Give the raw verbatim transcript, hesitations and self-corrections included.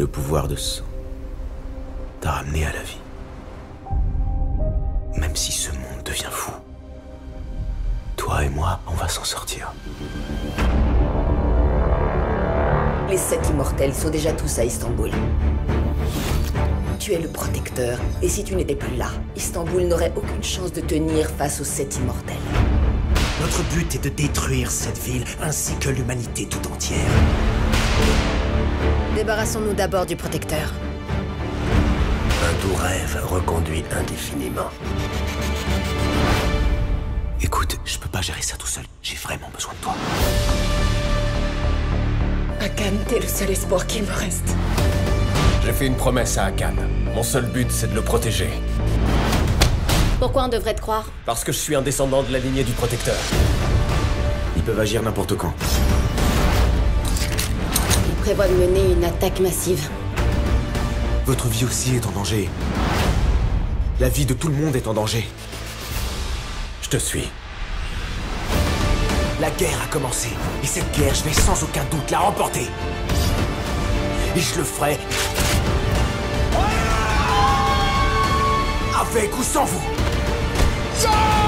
Le pouvoir de ce sang t'a ramené à la vie. Même si ce monde devient fou, toi et moi, on va s'en sortir. Les sept immortels sont déjà tous à Istanbul. Tu es le protecteur, et si tu n'étais plus là, Istanbul n'aurait aucune chance de tenir face aux sept immortels. Notre but est de détruire cette ville, ainsi que l'humanité tout entière. Débarrassons-nous d'abord du protecteur. Un doux rêve reconduit indéfiniment. Écoute, je peux pas gérer ça tout seul. J'ai vraiment besoin de toi. Hakan, t'es le seul espoir qui me reste. J'ai fait une promesse à Hakan. Mon seul but, c'est de le protéger. Pourquoi on devrait te croire? Parce que je suis un descendant de la lignée du protecteur. Ils peuvent agir n'importe quand. Il prévoit de mener une attaque massive. Votre vie aussi est en danger. La vie de tout le monde est en danger. Je te suis. La guerre a commencé, et cette guerre, je vais sans aucun doute la remporter. Et je le ferai... avec ou sans vous.